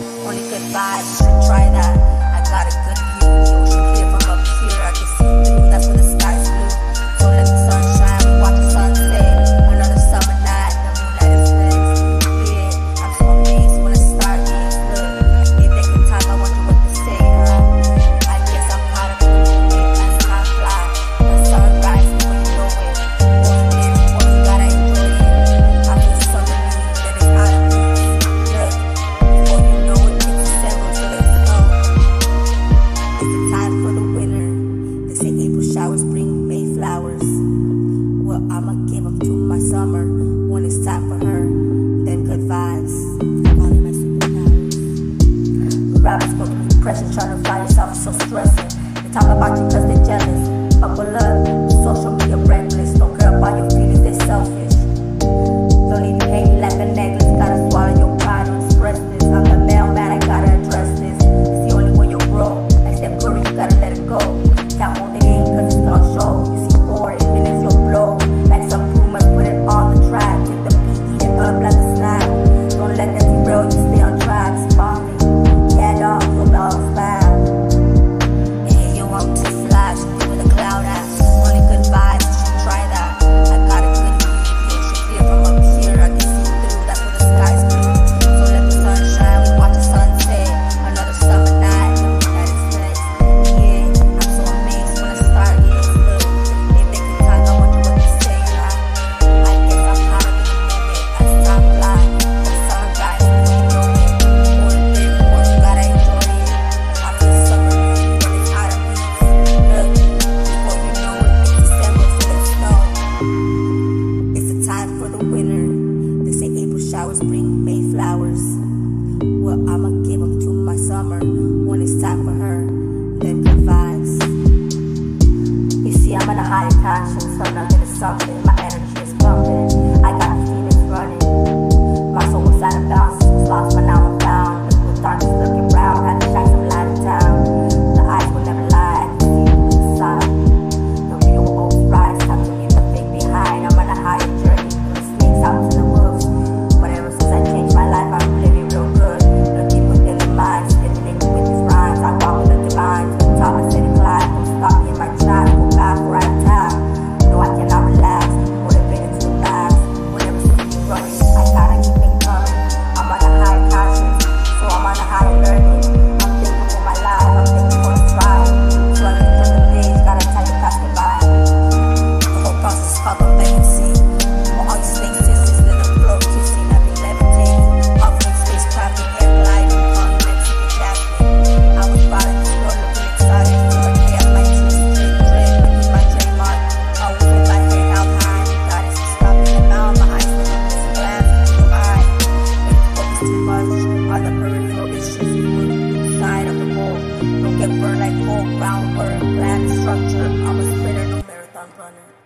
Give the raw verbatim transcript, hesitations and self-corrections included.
only good vibes, you should try that. I got a good view, the ocean clear from up here, I can see through, that's when the sky's blue. So let the sun shine, we watch the sunset, another summer night, the moonlight is next. Yeah, I'm so amazed when the stargaze look. If they could time, I wonder what they say, huh? I guess I'm caught up in the moment, as time fly, the sunrise before you know it. Won't live, once you gotta enjoy it. I feel the summer leave, then it's out of me. Look, before you know it, it's December, so let's go. It's the time for the winter. They say April showers bring May flowers. Well, I'ma give them to my summer when it's time for her. Then good vibes. Calling my superpowers. Rappers go through depression, trying to find yourself, so stressing. They talk about you cause they're jealous. Buckle up, social media reckless. Don't care about your feelings, they're selfish. Don't leave you hanging like a necklace. Gotta swallow your pride and express this. I'm the mailman, I gotta address this. It's the only way you'll grow. Like Steph Curry, you gotta let it go. Can't hold it in cause it's gonna show. You see four, eight minutes you'll blow. Like some boomers, put it on the track. Take the beat, eat it up like a snack. Don't let them derail you, stay on track. Sparkling, yeah dog, you'll bounce back. Hey yo, I'm too flash, doing a cloud act. Only good vibes, you should try that. I got a good view, the ocean clear from up here, I can see through, that's when the sky's blue. So let the sun shine, we watch the sunset, another summer night, the moonlight is next. Yeah, I'm so amazed when the stargaze look. If they could time, I wonder what they say, huh? I guess I'm caught up in the moment, as time fly, the sunrise before you know it. Won't live once, you gotta enjoy it. I feel the summer leave, then it's out of reach. Look, before you know it, it's December, so let's go. It's the time for the winter. They say April showers bring May flowers. Well, I'ma give them to my summer when it's time for her. Then good vibes. You see, I'm in a higher conscience, so nothing is something. My energy is pumping. I got the feelings running. My soul was out of balance, was lost, but now I'm found. The blue darkness looking brown, had to shine some light in town. The eyes will never lie, I can see it inside. The real will always rise, time to leave the fake behind. I'm on a higher journey, through the snakes, out to the wolves. But ever since I changed my life, I'm living real good. Looking within the mind, spinning it with these rhymes. I walk with the divine, to the top, I say the climb. Don't stop me in my track, go back for out of time. No, I cannot relax, motivated to last. Whenever see me running, I gotta keep it coming. I'm on a higher conscience, so I'm on a higher learning. I'm thankful for my life, I'm thankful for the trial. So I can turn the page, gotta type it past the by. The whole process is called complacency. For all you snake sisters, let the flow kissing, I've been levitating. Offering spacecraft and air gliding, calling Mexican Jasmine. I was brought in this world looking excited. But they have my teeth straight drip, with my trademark. Always with my head held high. Goddess is stopping the bound, my eyes looking this glass in your eye. If you focus too much on the peripheral issues, you will lose sight of the goal. Don't get burned like coal, groundwork, plan structure. I'm a sprinter, no marathon runner.